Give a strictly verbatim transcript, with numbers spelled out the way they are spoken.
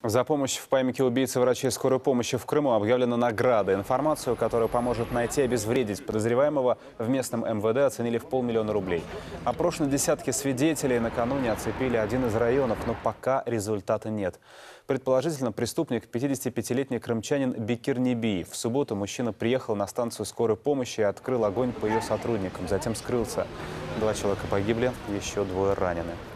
За помощь в поимке убийцы врачей скорой помощи в Крыму объявлена награда. Информацию, которая поможет найти и обезвредить подозреваемого, в местном эм вэ дэ оценили в полмиллиона рублей. Опрошены десятки свидетелей. Накануне оцепили один из районов, но пока результата нет. Предположительно, преступник – пятидесятипятилетний крымчанин Бекир Небиев. В субботу мужчина приехал на станцию скорой помощи и открыл огонь по ее сотрудникам. Затем скрылся. Два человека погибли, еще двое ранены.